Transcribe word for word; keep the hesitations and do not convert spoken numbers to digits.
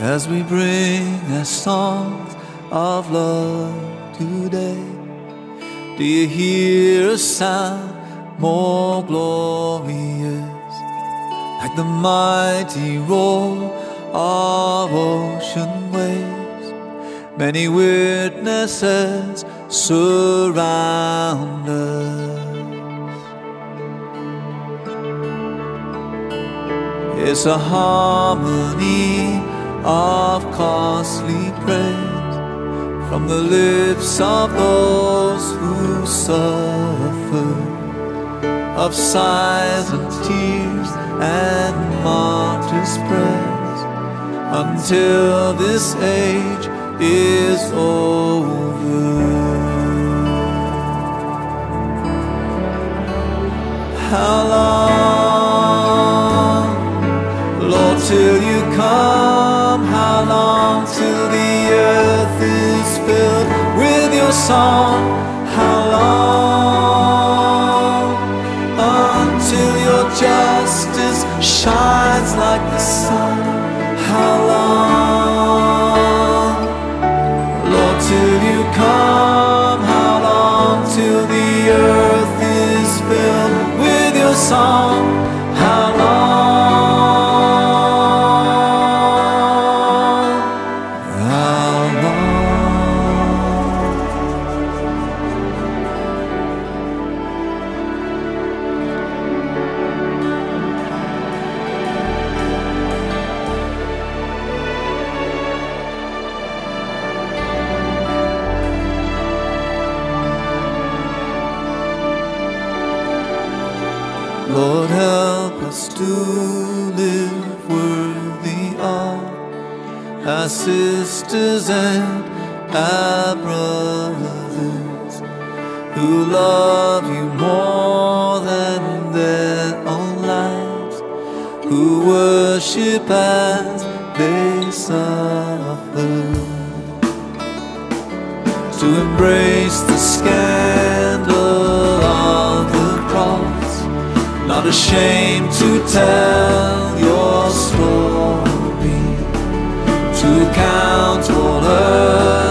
as we bring our songs of love today. Do you hear a sound more glorious, like the mighty roar of ocean waves? Many witnesses surround us. It's a harmony of costly praise from the lips of those who suffer, of sighs and tears and martyrs' prayers, until this age is over. How long, Lord, till you come? How long till the earth is filled with your song? How long until your justice shines like the sun? How long, Lord, till you come? How long till the earth is filled with your song? How long? Lord, help us to live worthy of our sisters and our brothers who love you more than their own lives, who worship as they suffer, to embrace the scandal of the cross, not ashamed to tell your story, to count all earth